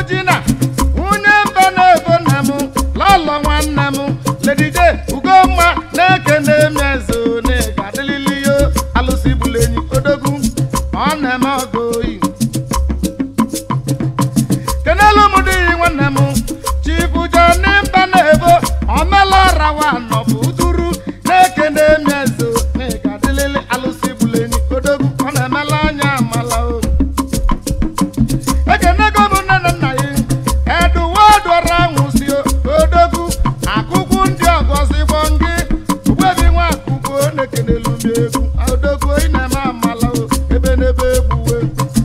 Jina unye mba na-ebo nna m lọlọ nwanne m ledije Ugomma na-ekene mezo n'ịga adịlili yo alụsị bụlụ enyi odogwu ọ na-eme ọgụ oyi kenelu m dị nwanne m Chifu Joni mba na-ebo omela rawa nọbụ uduru na-ekene mezo n'ịga adịlili alụsị bụlụ enyi odogwu ọ na-emela anya amala o ekenego m nne na nna ya Eduwadu Ranwusi odogwu akụkụ ndị ọgọzigbo ngị ugbebi nwa akụkụ na-ekenelu m egwu odogwu ị na-eme amala o ebe n'ebe egbuwe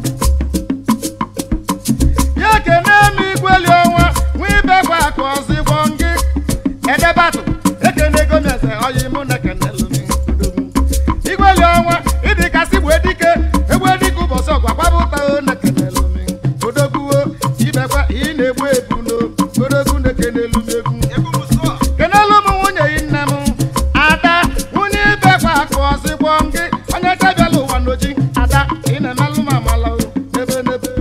ya kene m igweli ọnwa nwa ibekwa akụ ọzigbo ngị edebatụ ekenego m eze oyi mụ na ekenelu m odogwu igweli ọnwa ịdịkasị gbu edike egbu edike ụbọchị ọgwa kwabụta o na ekenelu m odogwu ibekwa ị na-egbu ebu n'odogwu na-ekenelu m egwu kenelu m nwunye yi nne m Ada nwunye ibekwa akụ ọzigbo ngị onye chebiala ụwa n'oji Ada ị na-emelụ m amala o n'ebe n'ebe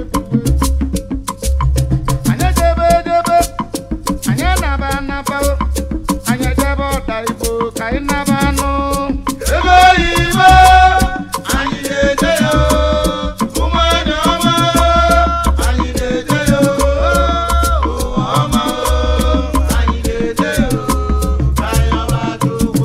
anyị jebe ejebe anyị naba anaba o anyị jebe ọda Igbo ka anyị naba anụ ego oyibo anyị na-eje ya ụmụanya ọma anyị na-eje ya ụwa ọma anyị na-eje ya ka anyị ọma dugbo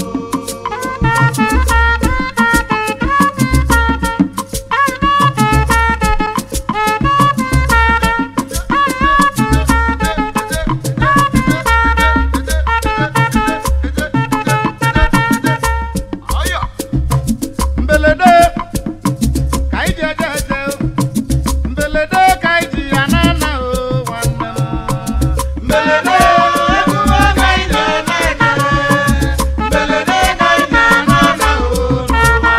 mbelede ka anyị ji eje eje mbelede ka anyị ji ya na-ana o nwanne m mbelede emume ka anyị ji ya na-eje mbelede ka anyị ji ya na-ana o n'ụwa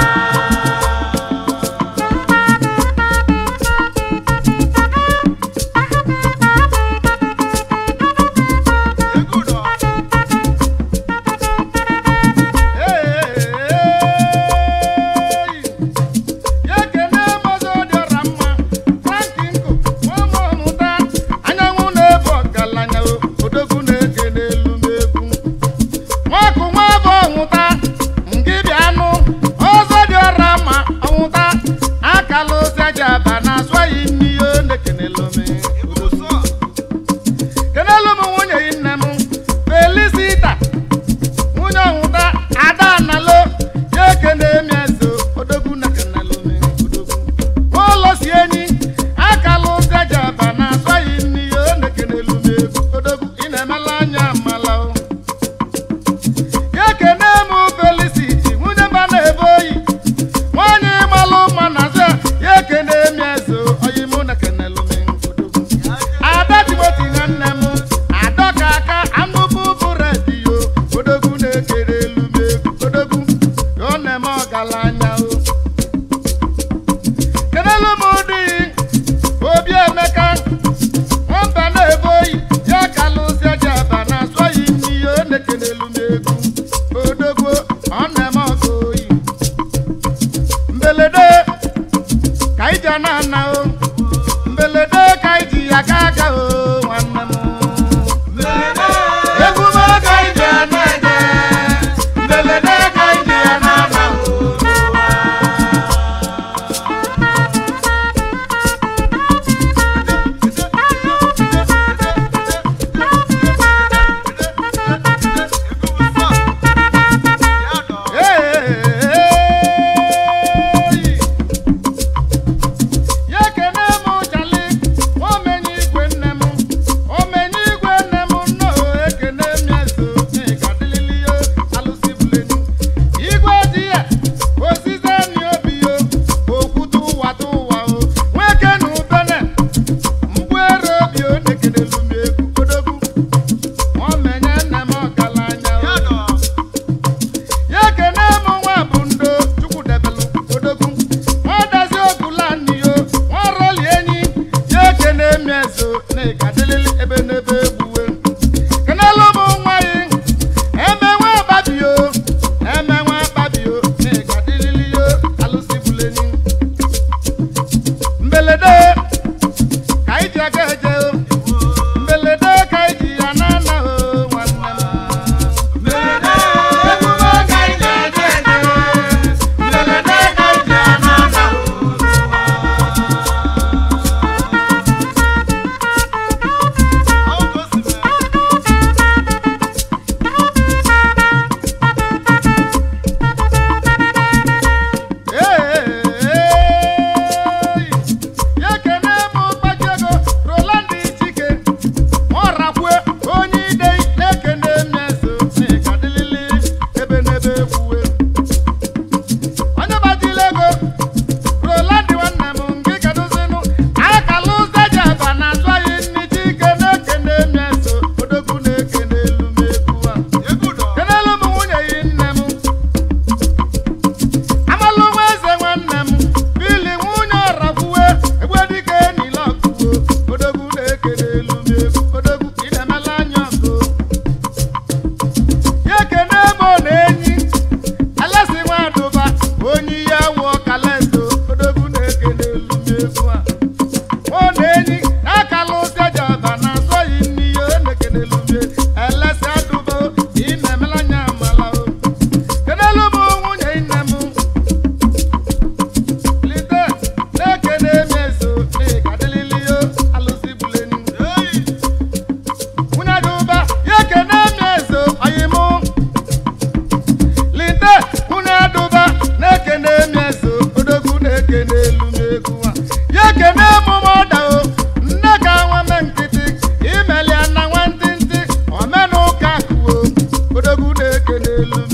ya kene mozo dị ọra mma Frankinko nwa ọmụta anyanwụ na-ebu ọgaranya odogwu na-ekene elu m egwu nwakụ nwa bụ ọnwụta ngị bịa anụ ọzọ dị ọra mma ọnwụta akala ozi aja aba na aswaghị n'ihe na-ekenelu m kenelu m nwunye yi nne m Felicita nwunye ọnwụta Ada Nalo ya ekene mezo odogwu na-ekenelu m odogwu ụlọ si enyi akala ụzọ eji aba na aswaghị n'ihe na-ekenelu m egwu odogwu ị na-emela anya amala o ya kene m Felicity nwunye mba na-ebe oyi nwanyị malụ mma na azụ ya ekene mezo oyi mụ na-ekenelu m odogwu Ada Timoti nwanne m adọka aka anụbụ bụredi yo odogwu na-ekere elu m egwu odogwu ọ na-eme ọgaranya o kenelu m ụdị Obi Emeka nwamba na-ebe oyi ya kalụzi eji aba na aswaghị n'ihe na-ekenelu m egwu odogwu ọ na-eme ọgụ oyi mbelede ka anyị ji ya na-ana o mbelede ka anyị ji ya ga aga o nwanne m emume ka anyị ji ya na-eje mbelede ka anyị ji ya na-ana o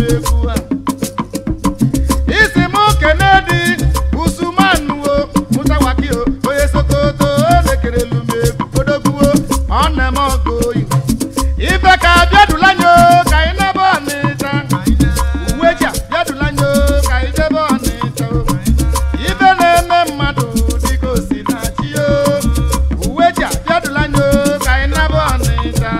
Ifeka bịadulanyo ka ị naba Onitsha. Uwechia bịadulanyo ka ị jebe Onitsha. Ibe na-eme mmadụ dịka o si na chi yo. Uwechia bịadulanyo ka ị naba Onitsha.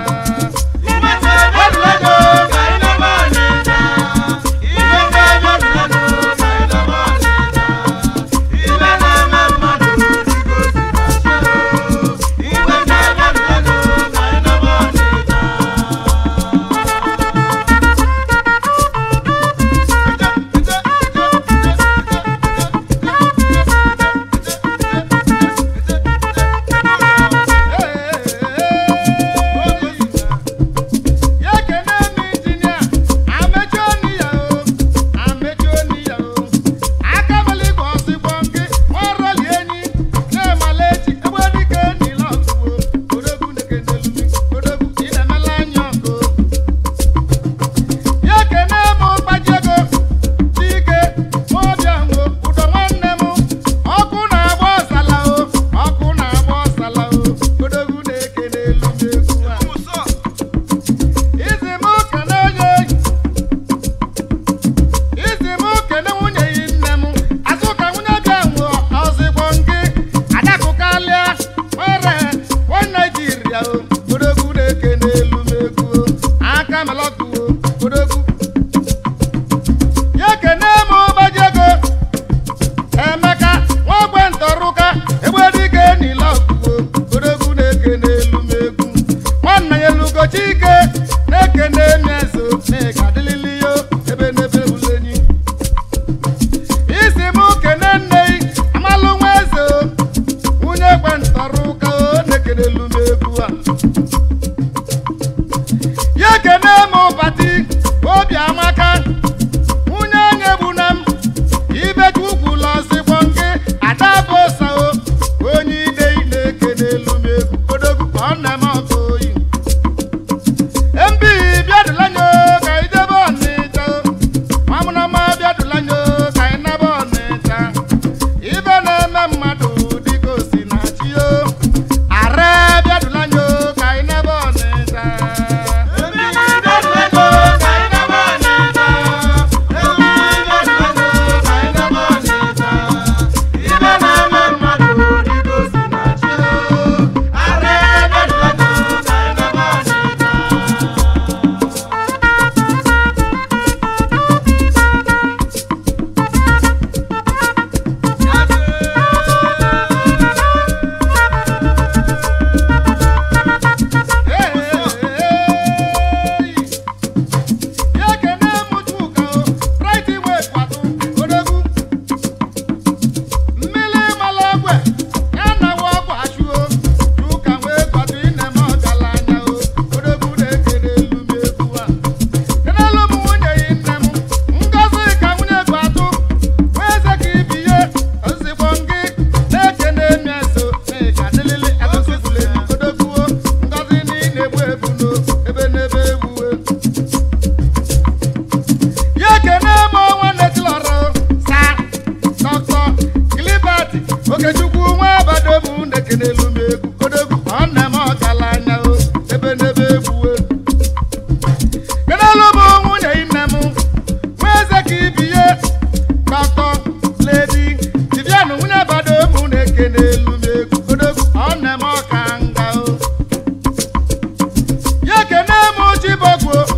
Chibokwo